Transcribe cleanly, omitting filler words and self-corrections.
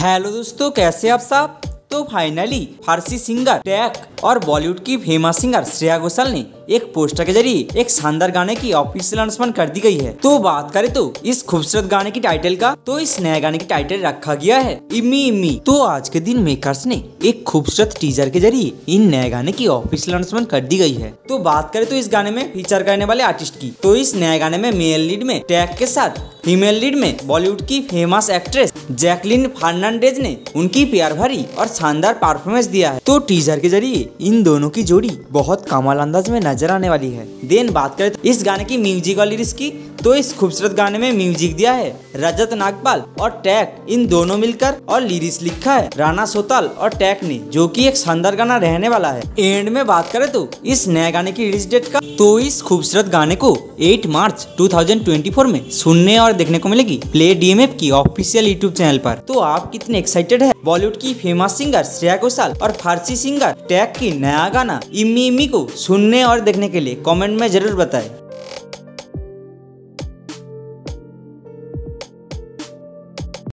Hello दोस्तों, कैसे आप सब। तो फाइनली फारसी सिंगर टैक और बॉलीवुड की फेमस सिंगर श्रेया घोषाल ने एक पोस्टर के जरिए एक शानदार गाने की ऑफिशियल अनाउंसमेंट कर दी गई है। तो बात करें तो इस खूबसूरत गाने की टाइटल का, तो इस नए गाने की टाइटल रखा गया है इम्मी इम्मी। तो आज के दिन मेकर्स ने एक खूबसूरत टीजर के जरिए इन नए गाने की ऑफिशियल अनाउंसमेंट कर दी गई है। तो बात करें तो इस गाने में फीचर करने वाले आर्टिस्ट की, तो इस नए गाने में मेल लीड में टैक के साथ फीमेल लीड में बॉलीवुड की फेमस एक्ट्रेस जैकलीन फर्नांडेज ने उनकी प्यार भरी और शानदार परफॉर्मेंस दिया है। तो टीजर के जरिए इन दोनों की जोड़ी बहुत कमाल अंदाज में नजर आने वाली है। देन बात करें तो इस गाने की म्यूजिक और लिरिक्स की, तो इस खूबसूरत गाने में म्यूजिक दिया है रजत नागपाल और टैक इन दोनों मिलकर, और लिरिक्स लिखा है राणा सोताल और टैक ने, जो कि एक शानदार गाना रहने वाला है। एंड में बात करें तो इस नए गाने की रिलीज डेट का, तो इस खूबसूरत गाने को 8 मार्च 2024 में सुनने और देखने को मिलेगी प्ले डीएमएफ की ऑफिशियल यूट्यूब चैनल पर। तो आप कितने एक्साइटेड है बॉलीवुड की फेमस सिंगर श्रेया घोषाल और फारसी सिंगर टैक की नया गाना इम्मी इम्मी को सुनने और देखने के लिए? कमेंट में जरूर बताएं।